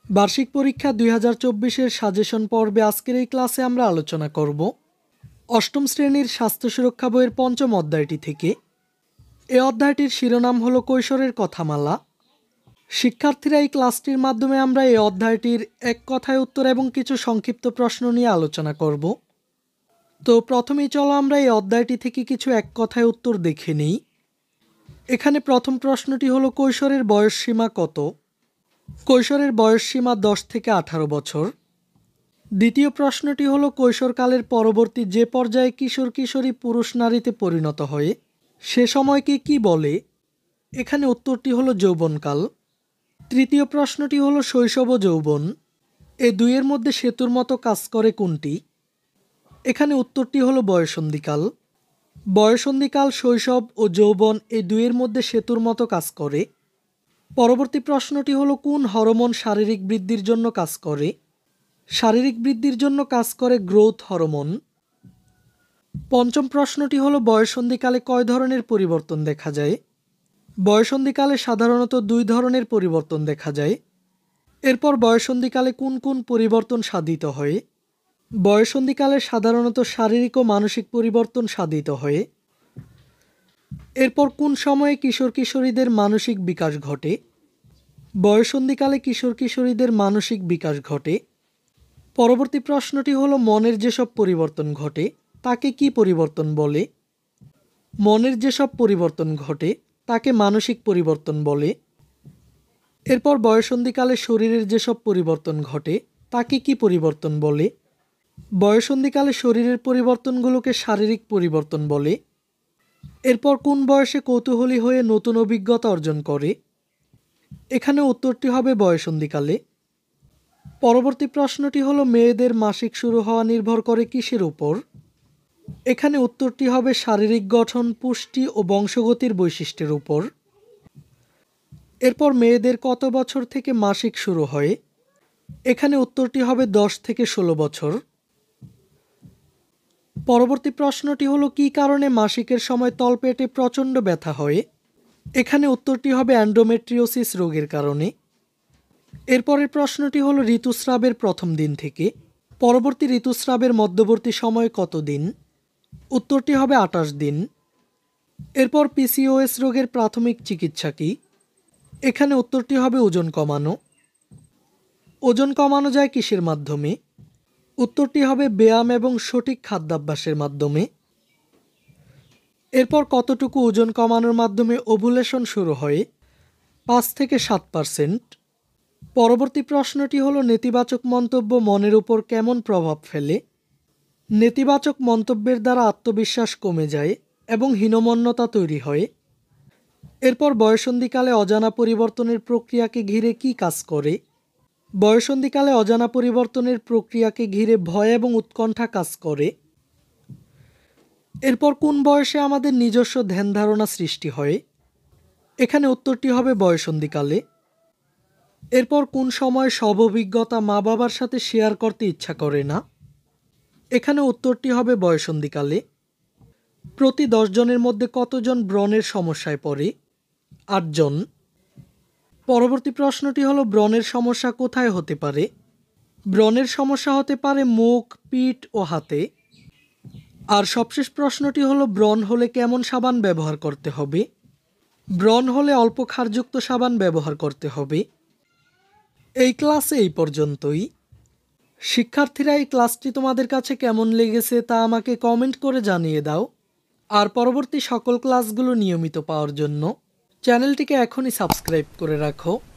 বার্ষিক পরীক্ষা ২০২৪-এর সাজেশন পর্বে আজকের এই ক্লাসে আমরা আলোচনা করব অষ্টম শ্রেণীর স্বাস্থ্য সুরক্ষা বইয়ের পঞ্চম অধ্যায়টি থেকে। এই অধ্যায়টির শিরোনাম হলো কৈশোরের কথামালা। শিক্ষার্থীরা এই ক্লাসটির মাধ্যমে আমরা এই অধ্যায়টির এক কথায় উত্তর এবং কিছু সংক্ষিপ্ত প্রশ্ন নিয়ে আলোচনা করব। তো প্রথমেই চলো আমরা এই অধ্যায়টি থেকে কিছু এক কথায় উত্তর দেখে নিই। এখানে প্রথম প্রশ্নটি হলো কৈশোরের বয়সসীমা কত? কৈশোরের বয়সসীমা 10 থেকে 18 বছর। দ্বিতীয় প্রশ্নটি হলো কৈশোরকালের পরবর্তী যে পর্যায়ে কিশোর কিশোরী পুরুষ নারীতে পরিণত হয় সে সময়কে কি বলে? এখানে উত্তরটি হলো যৌবনকাল। তৃতীয় প্রশ্নটি হলো শৈশব ও যৌবন এ দুইয়ের মধ্যে সেতুর মতো কাজ করে কোনটি? এখানে উত্তরটি হলো বয়ঃসন্ধিকাল। বয়ঃসন্ধিকাল শৈশব ও যৌবন এই দুইয়ের মধ্যে সেতুর মতো কাজ করে। পরবর্তী প্রশ্নটি হলো কোন হরমোন শারীরিক বৃদ্ধির জন্য কাজ করে? শারীরিক বৃদ্ধির জন্য কাজ করে গ্রোথ হরমোন। পঞ্চম প্রশ্নটি হলো বয়ঃসন্ধিকালে কয় ধরনের পরিবর্তন দেখা যায়? বয়ঃসন্ধিকালে সাধারণত 2 ধরনের পরিবর্তন দেখা যায়। এরপর বয়ঃসন্ধিকালে কোন কোন পরিবর্তন সাধিত হয়? বয়ঃসন্ধিকালে সাধারণত শারীরিক ও মানসিক পরিবর্তন সাধিত হয়। এরপর কোন সময়ে কিশোর কিশোরীদের মানসিক বিকাশ ঘটে? বয়ঃসন্ধিকালে কিশোর কিশোরীদের মানসিক বিকাশ ঘটে। পরবর্তী প্রশ্নটি হলো মনের যেসব পরিবর্তন ঘটে তাকে কি পরিবর্তন বলে? মনের যেসব পরিবর্তন ঘটে তাকে মানসিক পরিবর্তন বলে। এরপর বয়ঃসন্ধিকালে শরীরের যেসব পরিবর্তন ঘটে তাকে কি পরিবর্তন বলে? বয়ঃসন্ধিকালে শরীরের পরিবর্তনগুলোকে শারীরিক পরিবর্তন বলে। এরপর কোন বয়সে কৌতূহলী হয়ে নতুন অভিজ্ঞতা অর্জন করে? এখানে উত্তরটি হবে বয়ঃসন্ধিকালে। পরবর্তী প্রশ্নটি হলো মেয়েদের মাসিক শুরু হওয়া নির্ভর করে কিসের উপর? এখানে উত্তরটি হবে শারীরিক গঠন, পুষ্টি ও বংশগতির বৈশিষ্ট্যের উপর। এরপর মেয়েদের কত বছর থেকে মাসিক শুরু হয়? এখানে উত্তরটি হবে 10 থেকে 16 বছর। পরবর্তী প্রশ্নটি হলো কী কারণে মাসিকের সময় তলপেটে প্রচণ্ড ব্যথা হয়? এখানে উত্তরটি হবে অ্যান্ডোমেট্রিওসিস রোগের কারণে। এরপরের প্রশ্নটি হলো ঋতুস্রাবের প্রথম দিন থেকে পরবর্তী ঋতুস্রাবের মধ্যবর্তী সময় কত দিন? উত্তরটি হবে 28 দিন। এরপর পিসিওএস রোগের প্রাথমিক চিকিৎসা কী? এখানে উত্তরটি হবে ওজন কমানো। ওজন কমানো যায় কিসের মাধ্যমে? উত্তরটি হবে ব্যায়াম এবং সঠিক খাদ্যাভ্যাসের মাধ্যমে। এরপর কতটুকু ওজন কমানোর মাধ্যমে ওভুলেশন শুরু হয়? 5 থেকে 7%। পরবর্তী প্রশ্নটি হলো নেতিবাচক মন্তব্য মনের উপর কেমন প্রভাব ফেলে? নেতিবাচক মন্তব্যের দ্বারা আত্মবিশ্বাস কমে যায় এবং হীনমন্যতা তৈরি হয়। এরপর বয়ঃসন্ধিকালে অজানা পরিবর্তনের প্রক্রিয়াকে ঘিরে কি কাজ করে? বয়ঃসন্ধিকালে অজানা পরিবর্তনের প্রক্রিয়াকে ঘিরে ভয় এবং উৎকণ্ঠা কাজ করে। এরপর কোন বয়সে আমাদের নিজস্ব ধ্যান ধারণা সৃষ্টি হয়? এখানে উত্তরটি হবে বয়ঃসন্ধিকালে। এরপর কোন সময় সব অভিজ্ঞতা মা বাবার সাথে শেয়ার করতে ইচ্ছা করে না? এখানে উত্তরটি হবে বয়ঃসন্ধিকালে। প্রতি 10 জনের মধ্যে কতজন ব্রণের সমস্যায় পড়ে? 8 জন। পরবর্তী প্রশ্নটি হলো ব্রণের সমস্যা কোথায় হতে পারে? ব্রণের সমস্যা হতে পারে মুখ, পিঠ ও হাতে। আর সবশেষ প্রশ্নটি হলো ব্রণ হলে কেমন সাবান ব্যবহার করতে হবে? ব্রণ হলে অল্প ক্ষারযুক্ত সাবান ব্যবহার করতে হবে। এই ক্লাসে এই পর্যন্তই। শিক্ষার্থীরা এই ক্লাসটি তোমাদের কাছে কেমন লেগেছে তা আমাকে কমেন্ট করে জানিয়ে দাও। আর পরবর্তী সকল ক্লাসগুলো নিয়মিত পাওয়ার জন্য চ্যানেলটিকে এখনই সাবস্ক্রাইব করে রাখো।